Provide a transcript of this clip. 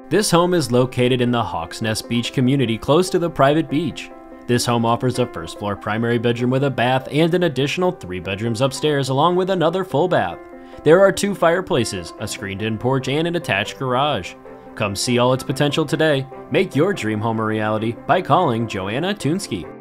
This home is located in the Hawks Nest Beach community close to the private beach. This home offers a first floor primary bedroom with a bath and an additional 3 bedrooms upstairs along with another full bath. There are 2 fireplaces, a screened-in porch, and an attached garage. Come see all its potential today. Make your dream home a reality by calling Joanna Tuneski.